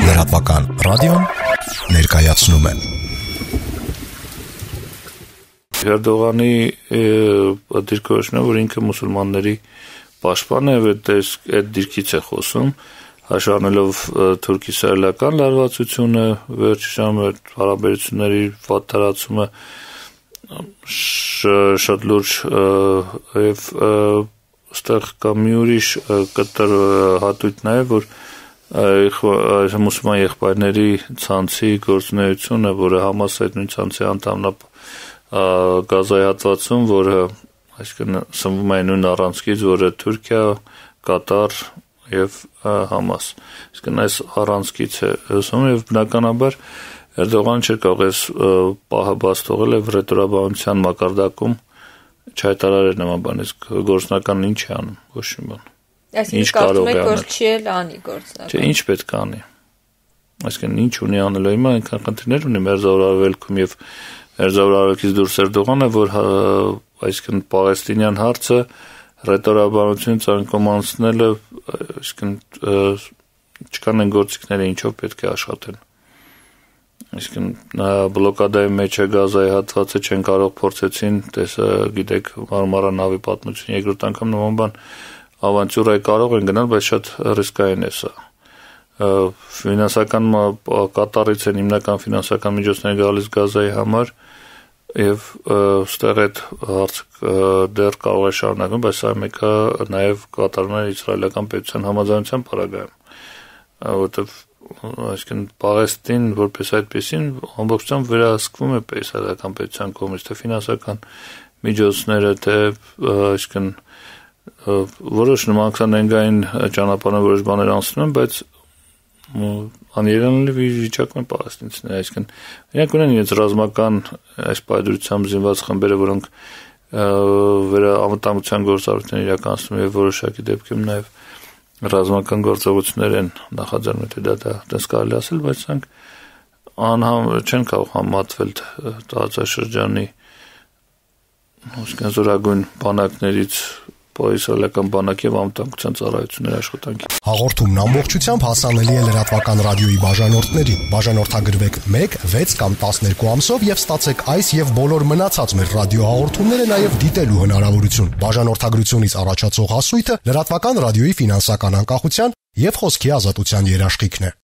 Լրատվական ռադիոն ներկայացնում է Էրդողանի դիրքորոշումն է, որ ինքը մուսուլմանների պաշտպան է, այդ դիրքից է խոսում, հաշվառնելով թուրք-իսրայելական լարվածությունը, վերջի ժամը հարաբերությունների վատ տարածումը շատ լուրջ եւ այստեղ կա մի ուրիշ կտոր հատույթ նաեւ, որ մուսուլման եղբայրների ցանցի գործունեությունը, որը Համասի այդ նույն ցանցի անդամն է Գազայի հատվածում, որը այսինքն սնվում է նույն առանցքից, որը Թուրքիա, Կատար եւ Համաս։ Այսինքն այս առանցքից է ասում եւ բնականաբար Էրդողանը չէր կարող այս պահը բաց թողել եւ ռետորաբանության մակարդակում չհայտարարել նման բան, իսկ գործնական ինչ է անում, ոչ մի բան։ Այսինքն կարծում եք, որ չի էլ անի գործնական։ Չէ, ինչ պետք է անի։ Այսինքն ինչ ունի անելու, հիմա այնքան խնդիրներ ունի Մերձավոր Արևելքում եւ Մերձավոր Արևելքից դուրս Էրդողանը, որ այսինքն Պաղեստինյան հարցը ռետորաբանություն ցանկոմանցնելը, այսինքն չկան այն գործիքները, ինչով պետք է աշխատեն։ Այսինքն բլոկադայի մեջ է Գազայի հատվածը չեն կարող փորձեցին, գիտեք, Մարմարա նավի պատմություն, երկրորդ անգամ նման բան ավանտյուրայի կարող են գնալ, բայց շատ ռիսկային է սա։ Ֆինանսական կատարից են հիմնական ֆինանսական միջոցները գալիս Գազայի համար եւ ստեղ այդ հարցը դեռ կարող է շարունակվում, բայց սա մեկը նաեւ կատարվում է իսրայելական պետության համաձայնության պարագայում, որովհետեւ այսինքն Պաղեստին որպես այդպեսին ամբողջությամբ վերահսկվում է իսրայելական պետության կողմից, թե ֆինանսական միջոցները, թե այսինքն որոշ նմանքանենգային ճանապարհով որոշ բաներ անցնում են, բայց աներանալի վիճակում են պաղեստինցիները, այսինքն իրենք ունեն իրենց ռազմական այս պայդրությամբ զինված խմբերը, որոնք վերաանվտանգության գործառույթներ իրականացնում եւ որոշակի դեպքում նաեւ ռազմական գործողություններ են նախաձեռնում, թե դա դες կարելի ասել, բայց նրանք չեն կարող համատվել տարածաշրջանի զորագույն բանակներից իսրայելական բանակի եւ անվտանգության ծառայությունների աշխատանքի։ Հաղորդումն ամբողջությամբ հասանելի է լրատվական ռադիոյի բաժանորդներին։ Բաժանորդագրվեք 1, 6 կամ 12 ամսով եւ ստացեք այս եւ բոլոր մնացած մեր ռադիոհաղորդումները նաեւ դիտելու հնարավորություն։ Բաժանորդագրությունից առաջացող հասույթը լրատվական ռադիոյի ֆինանսական անկախության եւ խոսքի ազատության երաշխիքն է։